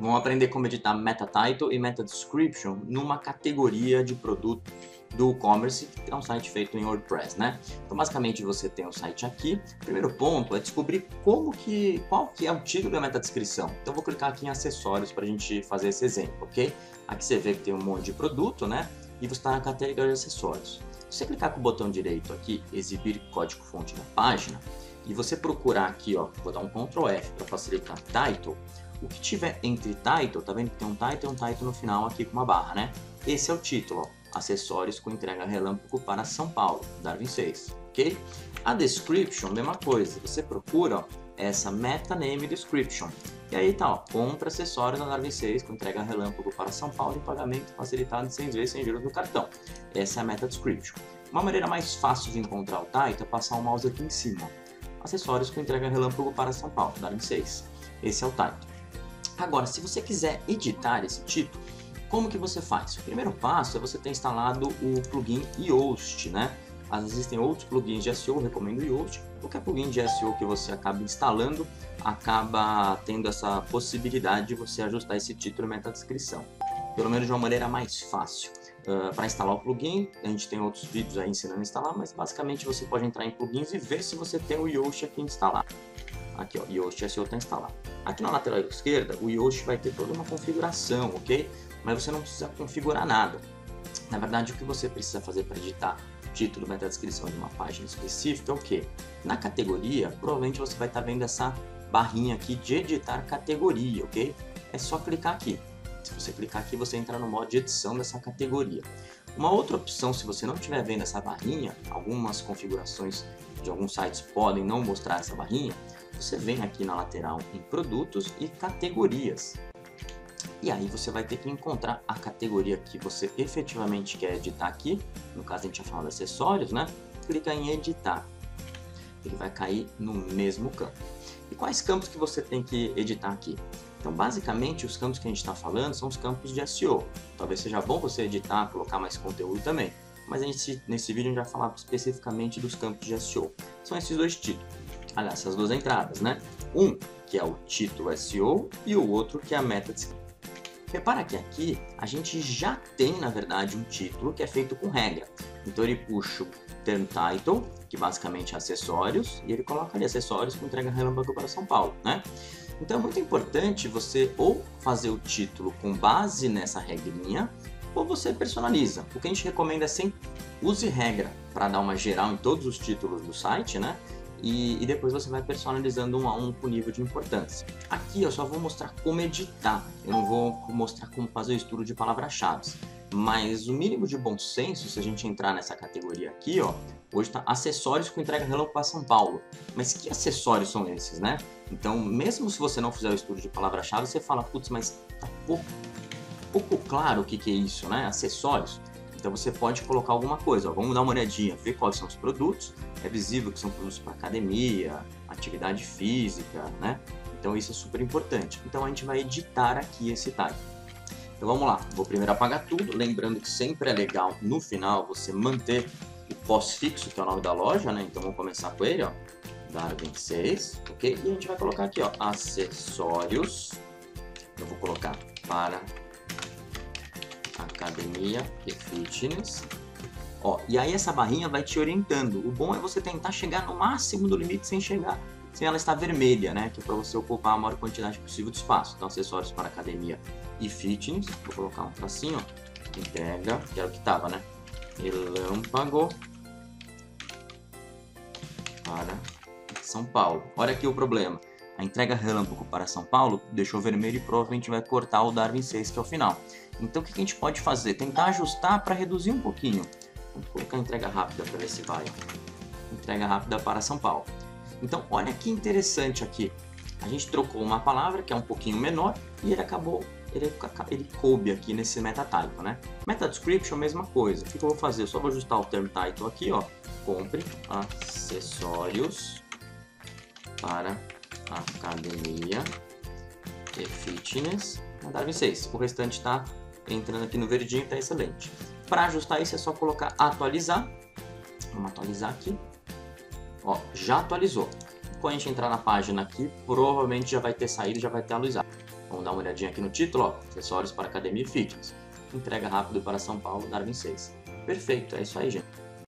Vamos aprender como editar meta title e meta description numa categoria de produto do e-commerce, que é um site feito em WordPress, né? Então, basicamente, você tem o site aqui. O primeiro ponto é descobrir qual que é o título da meta descrição. Então, eu vou clicar aqui em acessórios para a gente fazer esse exemplo, ok? Aqui você vê que tem um monte de produto, né? E você está na categoria de acessórios. Se você clicar com o botão direito aqui, exibir código-fonte da página, e você procurar aqui, ó, vou dar um Ctrl F para facilitar title. O que tiver entre title, tá vendo que tem um title e um title no final aqui com uma barra, né? Esse é o título, ó. Acessórios com entrega relâmpago para São Paulo, Darwin 6, ok? A description, mesma coisa, você procura, ó, essa meta name description. E aí tá, ó, compra acessórios na Darwin 6 com entrega relâmpago para São Paulo e pagamento facilitado de 6 vezes sem juros no cartão. Essa é a meta description. Uma maneira mais fácil de encontrar o title é passar o mouse aqui em cima. Acessórios com entrega relâmpago para São Paulo, Darwin 6. Esse é o title. Agora, se você quiser editar esse título, como que você faz? O primeiro passo é você ter instalado o plugin Yoast, né? Existem outros plugins de SEO, eu recomendo o Yoast. Qualquer plugin de SEO que você acaba instalando, acaba tendo essa possibilidade de você ajustar esse título e meta-descrição. Pelo menos de uma maneira mais fácil. Para instalar o plugin, a gente tem outros vídeos aí ensinando a instalar, mas basicamente você pode entrar em plugins e ver se você tem o Yoast aqui instalado. Aqui, ó, Yoast SEO está instalado. Aqui na lateral esquerda, o Yoast vai ter toda uma configuração, ok? Mas você não precisa configurar nada. Na verdade, o que você precisa fazer para editar o título, meta descrição de uma página específica é o quê? Na categoria, provavelmente você vai estar vendo essa barrinha aqui de editar categoria, ok? É só clicar aqui. Se você clicar aqui, você entra no modo de edição dessa categoria. Uma outra opção, se você não estiver vendo essa barrinha, algumas configurações de alguns sites podem não mostrar essa barrinha, você vem aqui na lateral em produtos e categorias. E aí você vai ter que encontrar a categoria que você efetivamente quer editar aqui. No caso a gente já falou de acessórios, né? Clica em editar. Ele vai cair no mesmo campo. E quais campos que você tem que editar aqui? Então basicamente os campos que a gente está falando são os campos de SEO. Talvez seja bom você editar, colocar mais conteúdo também. Mas nesse vídeo a gente vai falar especificamente dos campos de SEO. São esses dois títulos. Aliás, essas duas entradas, né? Um que é o título SEO e o outro que é a meta descrição. Repara que aqui a gente já tem, na verdade, um título que é feito com regra. Então ele puxa o term title, que basicamente é acessórios, e ele coloca ali acessórios com entrega relâmpago para São Paulo, né? Então é muito importante você ou fazer o título com base nessa regrinha, ou você personaliza. O que a gente recomenda é sempre use regra para dar uma geral em todos os títulos do site, né? E depois você vai personalizando um a um com nível de importância. Aqui eu só vou mostrar como editar, eu não vou mostrar como fazer o estudo de palavras-chave. Mas o mínimo de bom senso, se a gente entrar nessa categoria aqui, ó, hoje está acessórios com entrega relâmpago para São Paulo. Mas que acessórios são esses, né? Então, mesmo se você não fizer o estudo de palavra-chave, você fala, putz, mas tá pouco claro o que é isso, né? Acessórios. Então você pode colocar alguma coisa, ó, vamos dar uma olhadinha, ver quais são os produtos. É visível que são produtos para academia, atividade física, né? Então isso é super importante. Então a gente vai editar aqui esse tag. Então vamos lá, vou primeiro apagar tudo, lembrando que sempre é legal no final você manter o pós-fixo, que é o nome da loja, né? Então vamos começar com ele, ó, Darwin 6, ok? E a gente vai colocar aqui, ó, acessórios. Eu vou colocar para academia e fitness. Ó, e aí essa barrinha vai te orientando. O bom é você tentar chegar no máximo do limite sem ela estar vermelha, né? Que é para você ocupar a maior quantidade possível de espaço. Então, acessórios para academia e fitness. Vou colocar um tracinho, ó. Entrega, que era o que tava, né? Relâmpago para São Paulo. Olha aqui o problema. A entrega relâmpago para São Paulo deixou vermelho e provavelmente vai cortar o Darwin 6, que é o final. Então o que a gente pode fazer? Tentar ajustar para reduzir um pouquinho. Vamos colocar entrega rápida para ver se vai. Entrega rápida para São Paulo. Então olha que interessante aqui. A gente trocou uma palavra que é um pouquinho menor e ele coube aqui nesse meta title, né? Meta description, mesma coisa. O que eu vou fazer? Eu só vou ajustar o term title aqui, ó. Compre acessórios para academia e fitness na Darwin 6. O restante está entrando aqui no verdinho, está excelente. Para ajustar isso é só colocar atualizar. Vamos atualizar aqui. Ó, já atualizou. Quando a gente entrar na página aqui, provavelmente já vai ter saído, já vai ter atualizado. Vamos dar uma olhadinha aqui no título, ó, acessórios para academia e fitness. Entrega rápido para São Paulo, Darwin 6. Perfeito, é isso aí, gente.